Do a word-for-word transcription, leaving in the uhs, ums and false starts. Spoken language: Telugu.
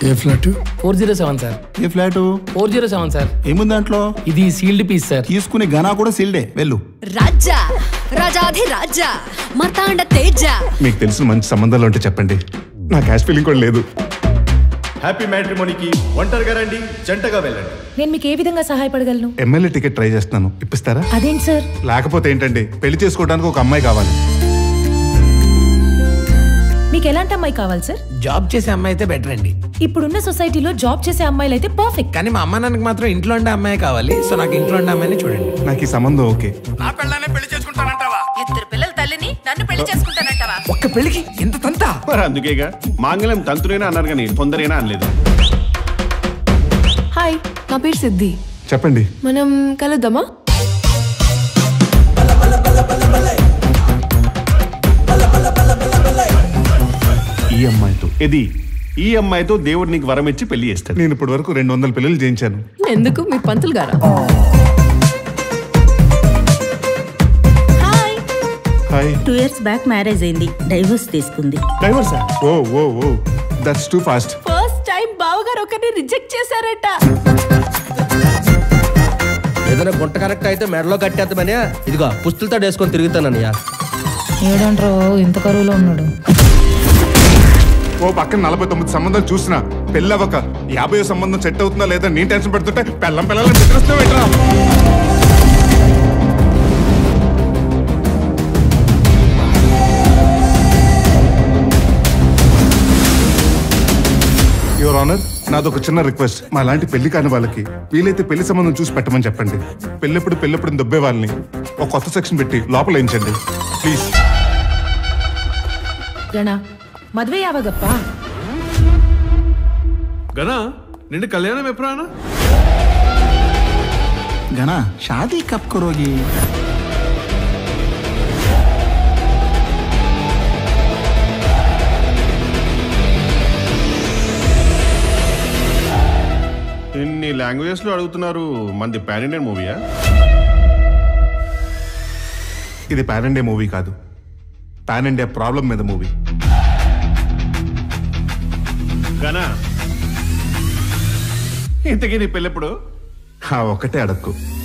ఏ flat? Four zero seven sir. ఏ flat? Four zero seven sir. ఏముంది దాంట్లో? ఇది సీల్డ్ పీస్ సార్. తీసుకునే గనా కూడా సీల్డే. వెళ్ళు. రాజా రాజాధి రాజా మతాండ తేజ. మీకు తెలిసిన మంచి సంబంధాలు ఉంటే చెప్పండి, నా క్యాష్ ఫీలింగ్ కూడా లేదు. హ్యాపీ మ్యాట్రిమోనీకి ఒంటరిగా రండి, జంటగా వెళ్ళండి. నేను మీకు ఏ విధంగా సహాయపడగలను? ఎమ్మెల్యే టికెట్ ట్రై చేస్తున్నాను, ఇప్పిస్తారా? అదేంటి సార్? లేకపోతే ఏంటండి, పెళ్లి చేసుకోవడానికి ఒక అమ్మాయి కావాలి. మీకు ఎలాంటి అమ్మాయి కావాలి సార్? జాబ్ చేసే అమ్మాయి అయితే బెటర్ అండి. ఇప్పుడున్న సొసైటీలో జాబ్ చేసే అమ్మాయిలు అయితే పర్ఫెక్ట్. కానీ మా అమ్మ నాన్నకి మాత్రం ఇంట్లో ఉండే అమ్మాయి కావాలి. సో నాకు ఇంట్లో ఉండే అమ్మాయిని చూడండి. నాకు ఈ సంబంధం ఓకే. నా పిల్లనే పెళ్లి చేసుకుంటానంటావా? ఇద్దరు పిల్లల తల్లిని నన్ను పెళ్లి చేసుకుంటానంటావా? ఒక్క పెళ్లికి ఎంత తంతా? మరి అందుకేగా మాంగళ్యం తంతునేనా అన్నారు కానీ తొందరేనా అనలేదు. హాయ్, నా పేరు సిద్ధి. చెప్పండి. మనం కలుద్దామా? ఈ అమ్మాయితో ఇది ఈ అమ్మాయితో దేవుడు నీకు వరం ఇచ్చి పెళ్లి చేస్తాడు. నేను ఇప్పటి వరకు రెండు వందల పెళ్లిళ్ళు చేయించాను. ఎందుకు? మీరు పంతులు గారా? Hi. Hi. Two years back marriage అయింది, డైవర్స్ తీసుకుంది. డైవర్సా? Oh oh oh that's too fast. First time బావగారు ఒకరిని రిజెక్ట్ చేశారట. ఏదైనా గుంట కరెక్ట్ అయితే మెడలో కట్టేద్దామని ఇదిగో పుస్తులతో వేసుకొని తిరుగుతానయ్యా. ఏడంట్రో ఇంత కరువులో ఉన్నాడు. ఓ పక్కన నలభై తొమ్మిది సంబంధాలు చూసినా పెళ్ళి అవ్వక యాభై సంబంధం సెట్ అవుతుందా లేదా నేను టెన్షన్ పడుతుంటే పెళ్ళం పిల్లలని నిద్రస్తావు ఏంట్రా? యువర్ ఆనర్, నాదొక చిన్న రిక్వెస్ట్. మా లాంటి పెళ్లి కాని వాళ్ళకి వీలైతే పెళ్లి సంబంధం చూసి పెట్టమని చెప్పండి. పెళ్ళెప్పుడు పెళ్ళెప్పుడు దొబ్బే వాళ్ళని ఒక కొత్త సెక్షన్ పెట్టి లోపల వేయించండి ప్లీజ్. గణా మద్వే యావగప్ప. గనా నిండు కళ్యాణం ఎప్పుడానా? గనా షాదీ కబ్ కరోగి? ఇన్ని లాంగ్వేజెస్ లో అడుగుతున్నారు. మంది పాన్ ఇండియన్ మూవీయా? ఇది పాన్ ఇండియా మూవీ కాదు, పాన్ ఇండియా ప్రాబ్లం మీద మూవీ. గనా ఇంతకీ నీ పెళ్ళెప్పుడు? ఒకటే అడక్కు.